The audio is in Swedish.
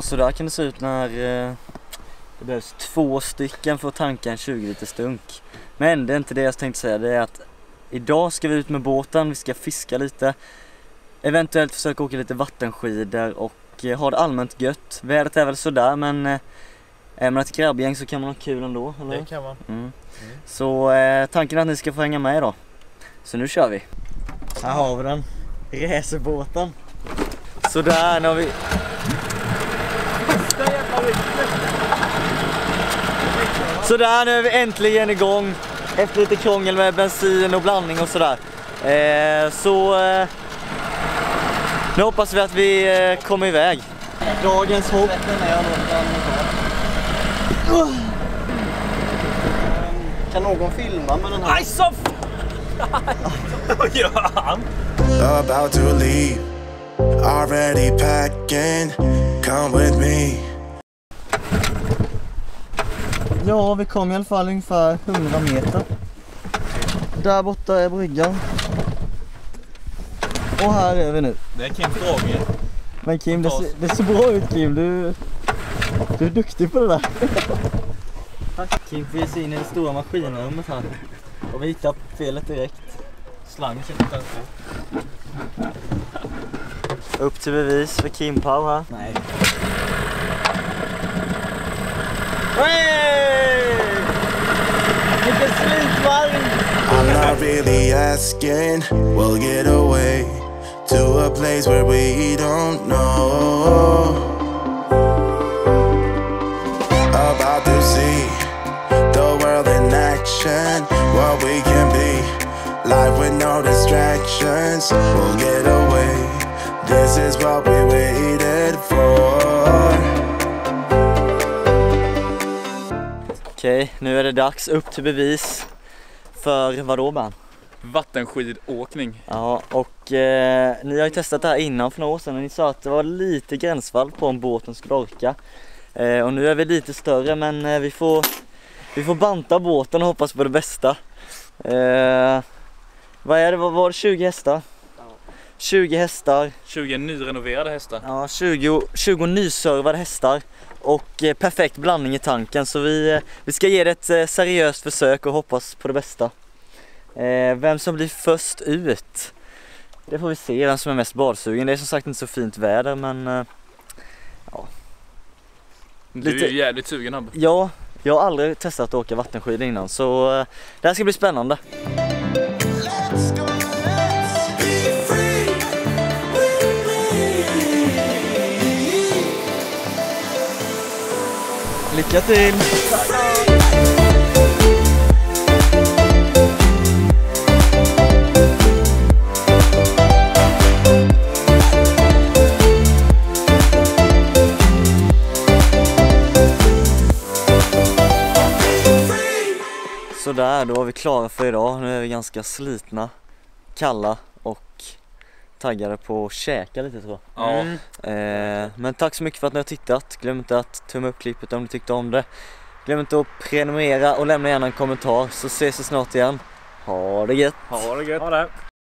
så där kan det se ut när det behövs 2 stycken för att tanka en 20 liter stunk. Men det är inte det jag tänkte säga, det är att idag ska vi ut med båten, vi ska fiska lite. Eventuellt försöka åka lite vattenskidor och ha det allmänt gött. Vädret är väl sådär, men är man ett grabbgäng så kan man ha kul ändå, eller? Det kan man. Så tanken är att ni ska få hänga med idag. Så nu kör vi. Här har vi den. Resebåten. Så där, nu har vi... Så där, nu är vi äntligen igång. Efter lite krångel med bensin och blandning och sådär. Nu hoppas vi att vi kommer iväg. Dagens hopp. Kan någon filma med den här? Aj, så vad gör han? About to leave, already packing, come with me. Ja, vi kom i alla fall ungefär 100 meter. Där borta är bryggan. Och här är vi nu. Det är Kim Fråge. Men Kim, det ser bra ut Kim. Du är duktig på det där. Kim får ge sig in i det stora maskinrummet här. Och vi hittar felet direkt. Slangen sitter inte ens på. Upp till bevis för Kim Pau här. Nej. Hey! Vilken slitvagn! I'm not really asking, we'll get away to a place where we don't know. About to see the world in action, what we can be. Life with no distractions, we'll get away. This is what we waited for. Okej, nu är det dags upp till bevis. För vadå, Ben? Vattenskidåkning. Ja, och ni har ju testat det här innan för några år sedan och ni sa att det var lite gränsfall på om båten skulle orka. Och nu är vi lite större, men vi får banta båten och hoppas på det bästa. Vad är det? Vad var det? 20 hästar? 20 hästar. 20 nyrenoverade hästar. Ja, 20 nyservade hästar. Och perfekt blandning i tanken. Så vi ska ge det ett seriöst försök och hoppas på det bästa. Vem som blir först ut, det får vi se, vem som är mest badsugen. Det är som sagt inte så fint väder, men ja. Du är ju jävligt sugen, Abbe. Ja, jag har aldrig testat att åka vattenskidor innan, så det här ska bli spännande. Lycka till! Så där, då var vi klara för idag. Nu är vi ganska slitna, kalla och taggade på att käka lite, tror jag. Ja. Men tack så mycket för att ni har tittat. Glöm inte att tumma upp klippet om ni tyckte om det. Glöm inte att prenumerera och lämna gärna en kommentar, så ses vi snart igen. Ha det gött! Ha det gött! Ha det!